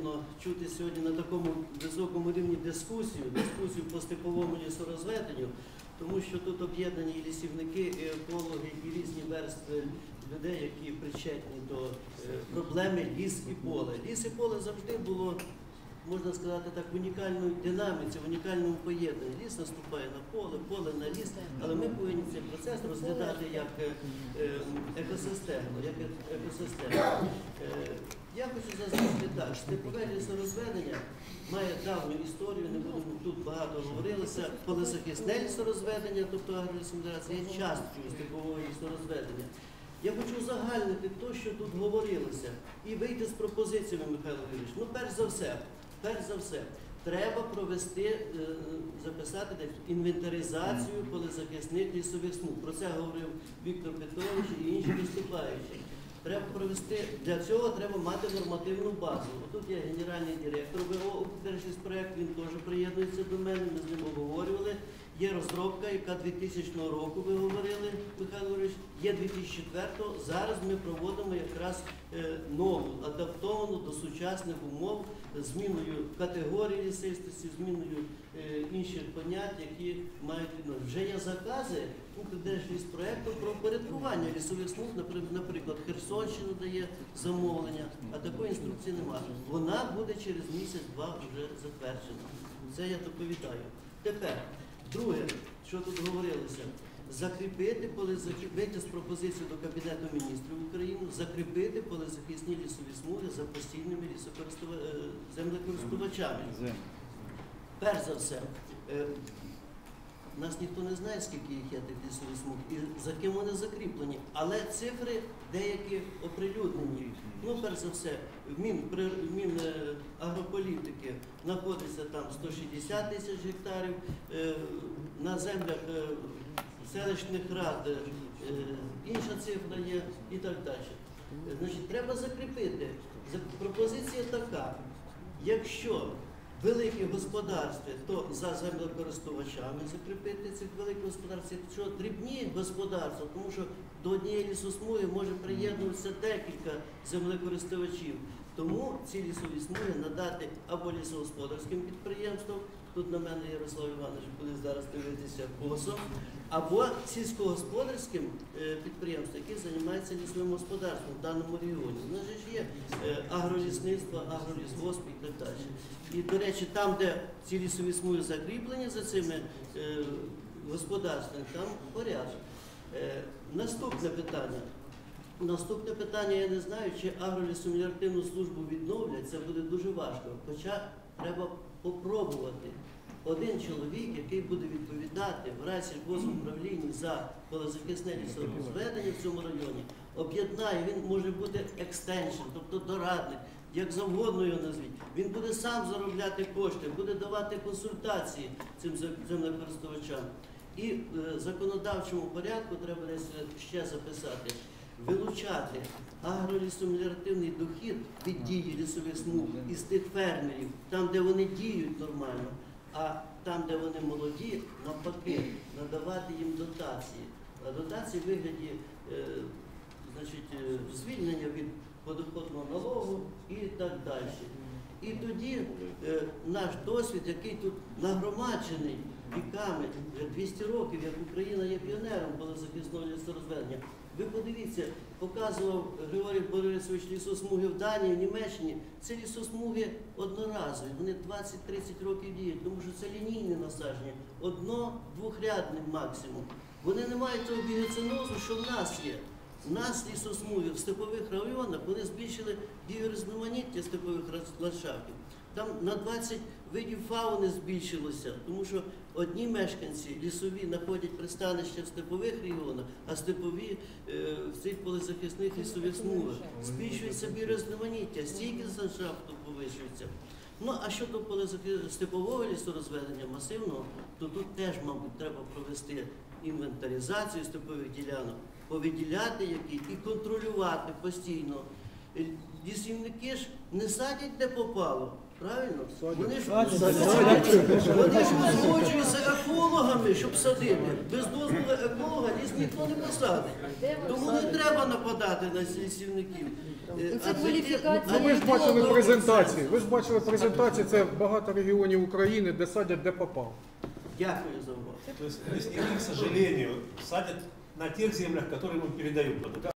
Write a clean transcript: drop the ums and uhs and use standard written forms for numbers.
приємно чути сьогодні на такому високому рівні дискусію по степовому лісорозведенню, тому що тут об'єднані і лісівники, і екологи, і різні верстви людей, які причетні до проблеми ліс і поле. Ліс і поле завжди було, можна сказати так, в унікальній динаміці, в унікальному поєднанні. Ліс наступає на поле, поле на ліс, але ми повинні цей процес розглядати як екосистему. Я хочу зазначити так, степове лісорозведення має давню історію, не будемо тут багато говорилося. Полезахисне лісорозведення, тобто агролісомеліорація, є часткою степового лісорозведення. Я хочу узагальнити те, що тут говорилося, і вийти з пропозиціями, Михайло Юрійович. Ну, перш за все, треба провести, записати інвентаризацію полезахисних лісових смуг. Про це говорив Віктор Петрович і інші виступаючі. Треба провести, для цього треба мати нормативну базу. Тут є генеральний директор ВО «Укрдержліспроект», він теж приєднується до мене, ми з ним обговорювали. Є розробка, яка 2000 року, ви говорили, Михайло Юрійович, є 2004-го. Зараз ми проводимо якраз нову, адаптовану до сучасних умов, зміною категорії лісистості, зміною інших понять, які мають відношення. Вже є закази Укрдержліспроекту про порядкування лісових смуг, наприклад, Херсонщина дає замовлення, а такої інструкції немає. Вона буде через місяць-два вже затверджена. Це я доповідаю. Тепер, друге, що тут говорилося, закріпити, вийти з пропозицією до Кабінету міністрів України, закріпити полезахисні лісові смуги за постійними землекористувачами. Перш за все, нас ніхто не знає, скільки їх є тих лісових смуг і за ким вони закріплені, але цифри деякі оприлюднені. Ну, перш за все, в Мінагрополітики знаходиться там 160 тисяч гектарів, на землях селищних рад інша цифра є і так далі. Значить, треба закріпити. Пропозиція така, якщо великі господарства, то за землекористувачами закріпити цих великих господарств, якщо дрібні господарства, тому що до однієї лісосмуги може приєднуватися декілька землекористувачів. Тому ці лісові смуги надати або лісогосподарським підприємствам, тут на мене Ярослав Іванович буде зараз дивитися косо, або сільськогосподарським підприємствам, які займаються лісовим господарством в даному регіоні. У нас ж є агролісництво, агролісгосп і так далі. І, до речі, там, де ці лісові смуги закріплені за цими господарствами, там порядок. Наступне питання. Наступне питання, я не знаю, чи агролісомеліоративну службу відновлять, це буде дуже важко. Хоча треба попробувати. Один чоловік, який буде відповідати в райсільгосуправлінні за полезахисне лісорозведення в цьому районі, об'єднає, він може бути екстеншн, тобто дорадник, як завгодно його назвіть. Він буде сам заробляти кошти, буде давати консультації цим землекористувачам. І в законодавчому порядку треба десь ще записати, вилучати агролісомеліоративний дохід від дії лісових смуг із тих фермерів, там, де вони діють нормально, а там, де вони молоді, навпаки, надавати їм дотації. А дотації в вигляді звільнення від подоходного налогу і так далі. І тоді наш досвід, який тут нагромаджений віками, вже 200 років, як Україна є піонером полезахисного лісорозведення. Ви подивіться, показував Григорій Борисович лісосмуги в Данії, в Німеччині. Це лісосмуги одноразові, вони 20-30 років діють, тому що це лінійне насадження, одно-двохрядне максимум. Вони не мають того біоценозу, що в нас є. У нас лісосмуги в степових районах, вони збільшили біорізноманіття степових ландшафтів. Там на 20 видів фауни збільшилося, тому що одні мешканці лісові знаходять пристанище в степових регіонах, а степові в цих полезахисних лісових смугах. Збільшується біорізноманіття, стійкість ландшафту повищується. Ну, а щодо степового лісорозведення масивного, то тут теж, мабуть, треба провести інвентаризацію степових ділянок, повиділяти які і контролювати постійно. Лісівники ж не садять де попало. Правильно? Вони ж Правильно. узгоджуються екологами, щоб садити. Без дозволу еколога ліс ніхто не посадить. Тому не треба нападати на сільських. Це кваліфікація. Ну, ви ж бачили презентації. Ви ж бачили презентації, це багато регіонів України, де садять, де попав. Дякую за увагу. То есть лесники, к сожалению, садят на тех землях, которые мы передаем.